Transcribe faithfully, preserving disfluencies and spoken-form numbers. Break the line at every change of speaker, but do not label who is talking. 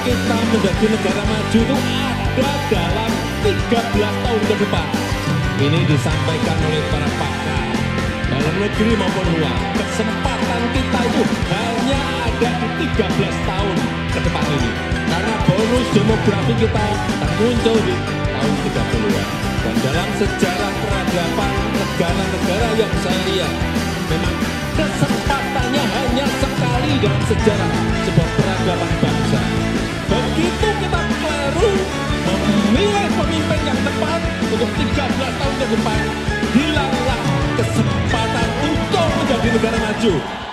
kita menjadi negara maju itu ada dalam tiga belas tahun ke depan. Ini disampaikan oleh para pakar dalam negeri maupun luar. Kesempatan kita itu hanya ada di tiga belas tahun ke depan ini. Karena bonus demografi kita akan muncul di tahun tiga puluhan. Dan dalam sejarah peradaban negara-negara yang saya lihat, memang kesempatannya hanya sekali dalam sejarah sebuah peradaban bangsa. Begitu kita keliru memilih pemimpin yang tepat untuk tiga belas tahun ke depan, hilanglah kesempatan untuk menjadi negara maju.